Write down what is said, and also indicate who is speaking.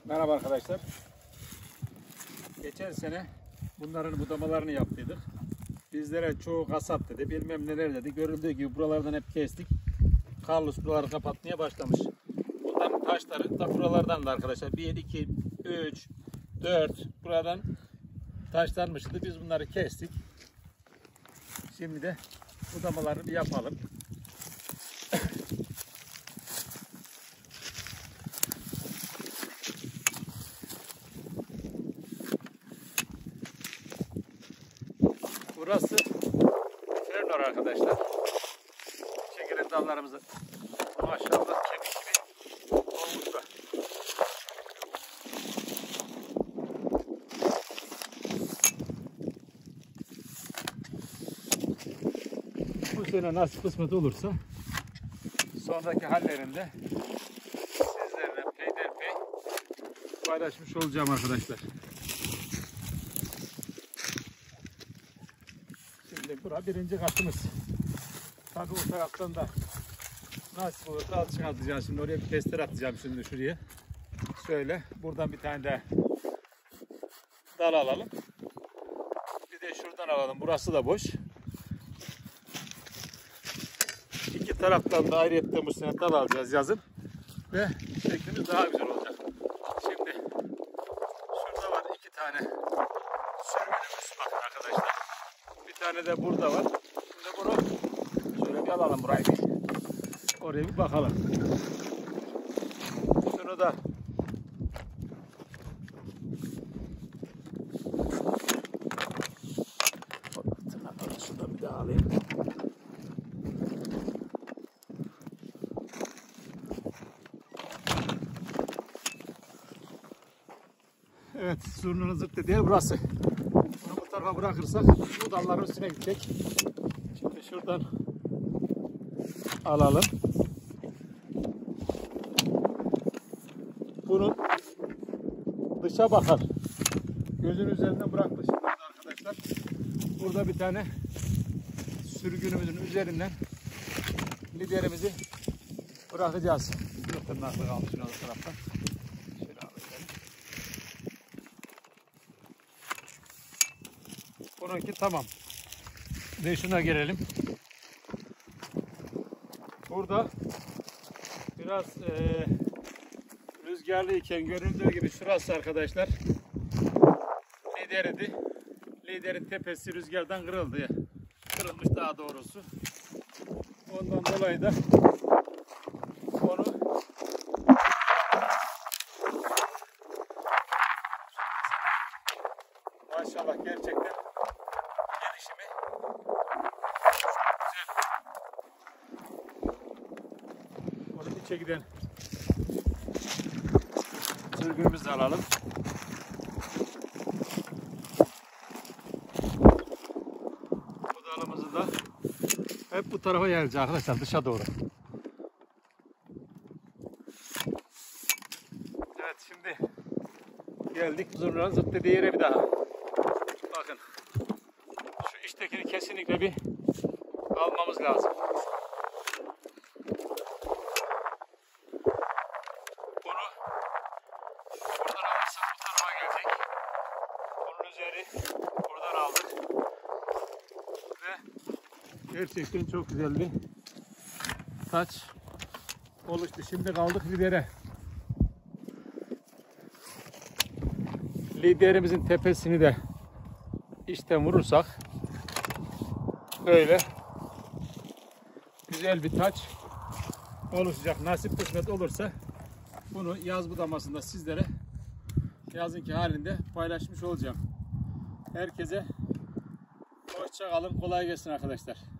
Speaker 1: Merhaba arkadaşlar. Geçen sene bunların budamalarını yaptıydık. Bizlere çoğu kasap dedi, bilmem neler dedi. Görüldüğü gibi buralardan hep kestik. Carlos buraları kapatmaya başlamış. Bunların taşları da buralardan da arkadaşlar. 1, 2, 3, 4 buradan taşlanmıştı. Biz bunları kestik. Şimdi de budamalarını bir yapalım. Burası Fernor arkadaşlar. Çekilen dallarımızı maşallah kemik gibi olmuşlar. Bu sene nasip kısmet olursa sonraki hallerinde sizlerle peyderpey paylaşmış olacağım arkadaşlar. Bura birinci katımız. Tabii o taraftan da nasıl olur dal çıkartacağız şimdi, oraya bir tester atacağım şimdi şuraya. Şöyle buradan bir tane de dal alalım. Bir de şuradan alalım. Burası da boş. İki taraftan da ayrıyetten bu sene dal alacağız yazın. Ve şeklimiz daha güzel olacak. Şimdi şurada var iki tane sürgünümüz bakın arkadaşlar. Bir tane de burada var. Şimdi bunu şöyle bir alalım burayı. Oraya bir bakalım. Şunu da şunu bir daha alayım. Evet, zurnanın zırt dediği burası. Bunu bu tarafa bırakırsak bu dalların üstüne gidecek. Şimdi şuradan alalım. Bunun dışa bakar. Gözün üzerinden bırakmış arkadaşlar. Burada bir tane sürgünümüzün üzerinden liderimizi bırakacağız. Tırnakları almış şuna bu taraftan. Şöyle alalım. Bununki tamam. Ve şuna gelelim. Burada biraz rüzgarlı iken görüldüğü gibi şurası arkadaşlar lideriydi. Liderin tepesi rüzgardan kırıldı. Kırılmış daha doğrusu. Ondan dolayı da onu maşallah gerçekten gelişimi güzel. Onu içe giden sürgünümüzü alalım. Bu dalımızı da hep bu tarafa yayılacak arkadaşlar, dışa doğru. Evet, şimdi geldik zurnanın zırt dediği yere bir daha. Bakın. Şu içtekini kesinlikle bir almamız lazım. Bunu buradan alırsak bu tarafa gelecek. Bunun üzeri buradan aldık. Ve gerçekten çok güzel bir taç oluştu. Şimdi kaldık lidere. Liderimizin tepesini de içten vurursak böyle güzel bir taç oluşacak. Nasip kısmet olursa bunu yaz budamasında sizlere yazınki halinde paylaşmış olacağım. Herkese hoşça kalın, kolay gelsin arkadaşlar.